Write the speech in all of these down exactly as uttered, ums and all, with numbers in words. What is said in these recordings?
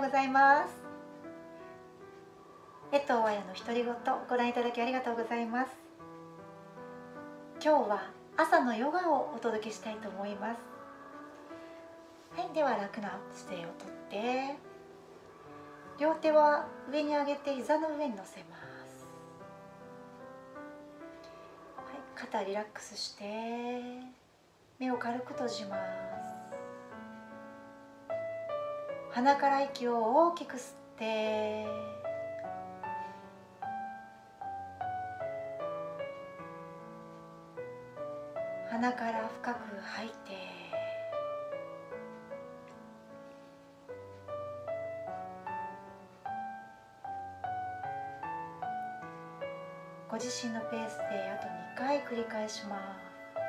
ございます。江藤彩の独り言、ご覧いただきありがとうございます。今日は朝のヨガをお届けしたいと思います。はい、では楽な姿勢をとって両手は上に上げて膝の上に乗せます。はい、肩リラックスして目を軽く閉じます。鼻から息を大きく吸って鼻から深く吐いてご自身のペースであとにかい繰り返します。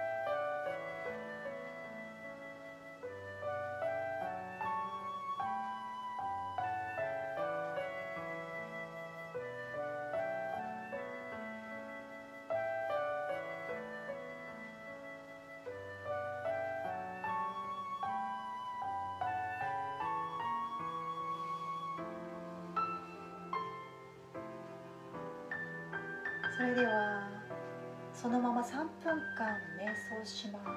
それではそのままさんぷんかん瞑想します。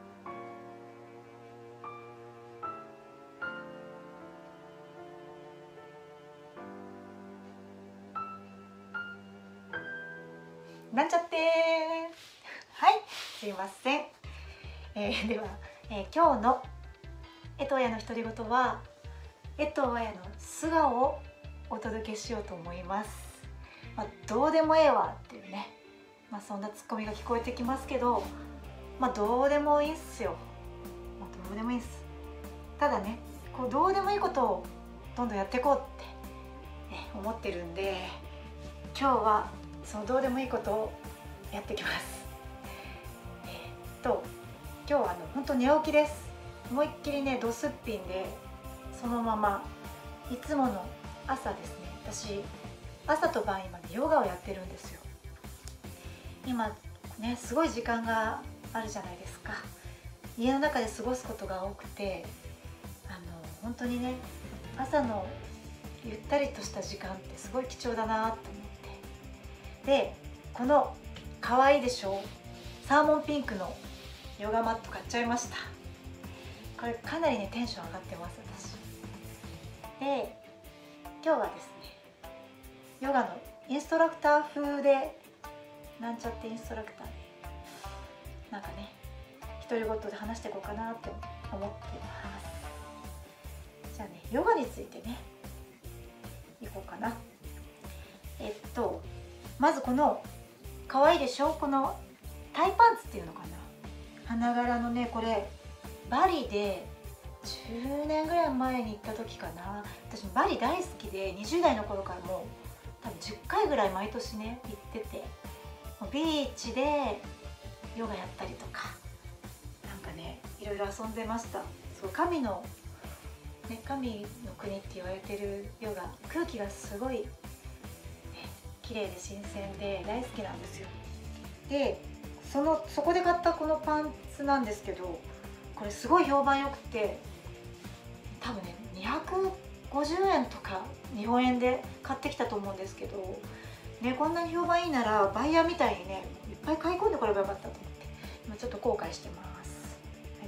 なんちゃってはい、すいません。えー、では、えー、今日の江藤彩の独り言は江藤彩の素顔をお届けしようと思います。まあ、どうでもええわっていうね、まあ、そんなツッコミが聞こえてきますけど、まあどうでもいいっすよ。まあ、どうでもいいっす。ただね、こうどうでもいいことをどんどんやっていこうって、ね、思ってるんで、今日はそのどうでもいいことをやってきます。えー、っと今日はあの本当寝起きです。思いっきりねドスッピンでそのままいつもの朝ですね。私朝と晩今ヨガをやってるんですよ。今ねすごい時間があるじゃないですか。家の中で過ごすことが多くて、あの本当にね朝のゆったりとした時間ってすごい貴重だなと思って、でこの可愛いでしょサーモンピンクのヨガマット買っちゃいました。これかなりねテンション上がってます私で。今日はですねヨガのインストラクター風でなんちゃってインストラクターでなんかね独り言で話していこうかなと思っています。じゃあねヨガについてねいこうかな。えっとまずこの可愛いでしょ、このタイパンツっていうのかな、花柄のねこれバリでじゅうねんぐらい前に行った時かな。私バリ大好きでにじゅう代の頃からもう多分じゅっかいぐらい毎年ね行ってて、ビーチでヨガやったりとかなんかねいろいろ遊んでました。そう神の、ね、神の国って言われてるヨガ、空気がすごい、ね、綺麗で新鮮で大好きなんですよ。でそのそこで買ったこのパンツなんですけど、これすごい評判良くて多分ねにひゃくごじゅうえんとか日本円で買ってきたと思うんですけど、ね、こんなに評判いいならバイヤーみたいにねいっぱい買い込んでこればよかったと思って今ちょっと後悔してます。はい、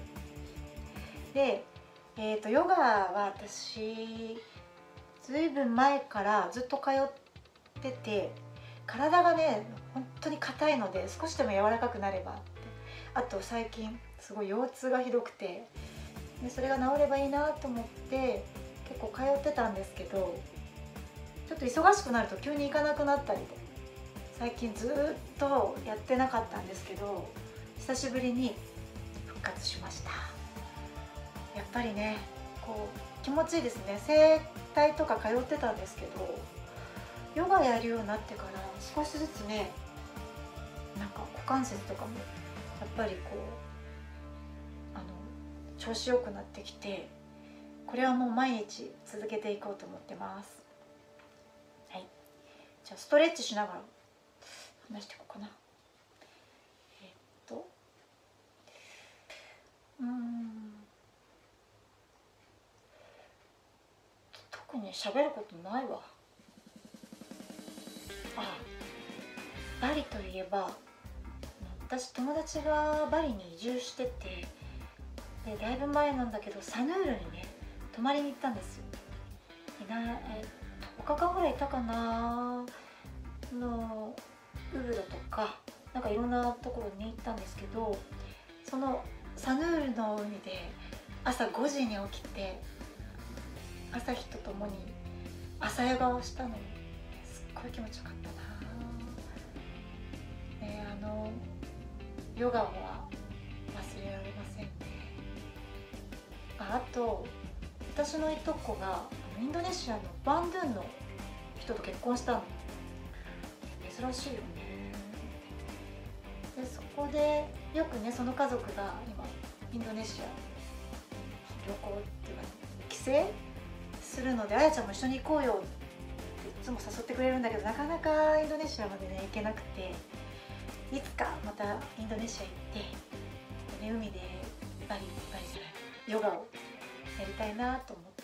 で、えーと、ヨガは私ずいぶん前からずっと通ってて、体がね本当に硬いので少しでも柔らかくなればって、あと最近すごい腰痛がひどくてでそれが治ればいいなと思って結構通ってたんですけど、ちょっと忙しくなると急に行かなくなったりで最近ずっとやってなかったんですけど、久しぶりに復活しました。やっぱりねこう気持ちいいですね。整体とか通ってたんですけどヨガやるようになってから少しずつねなんか股関節とかもやっぱりこうあの調子よくなってきて、これはもう毎日続けていこうと思ってます。はい、じゃあストレッチしながら話していこうかな。えっとうん特に喋ることないわ。あ、バリといえば、私友達がバリに移住してて、でだいぶ前なんだけどサヌールにね泊まりに行ったんですよ。でなえとおかかんぐらいいたかなのウブドとかなんかいろんなところに行ったんですけど、そのサヌールの海で朝ごじに起きて朝日とともに朝ヨガをしたの。すっごい気持ちよかったな。ね、あのヨガは忘れられませんね。ああと私のいとこがインドネシアのバンドゥンの人と結婚したの。珍しいよね。でそこでよくねその家族が今インドネシア旅行っていうか帰省するので、あやちゃんも一緒に行こうよっていつも誘ってくれるんだけど、なかなかインドネシアまでね行けなくて、いつかまたインドネシア行って、ね、海でバリバリじゃないヨガをやりたいなと思って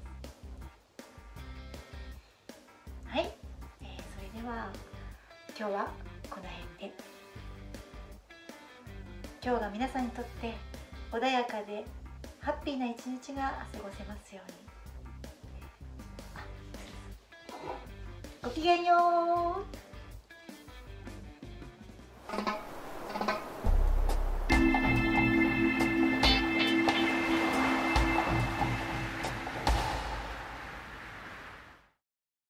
ます。はい、えー、それでは今日はこの辺で。今日が皆さんにとって穏やかでハッピーな一日が過ごせますように。ごきげんよう。